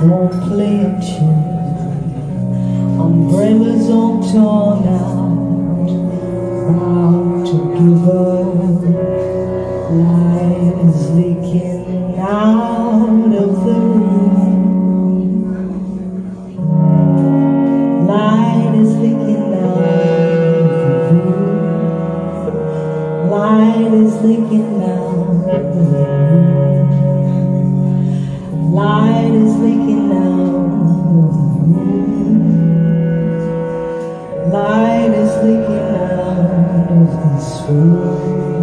don't play a tune. Umbrellas all torn out, about to give up. Light is leaking out of the room. Light is leaking out of the room. Light is leaking out of the room. Light is leaking out of the room. Light is leaking out of this room.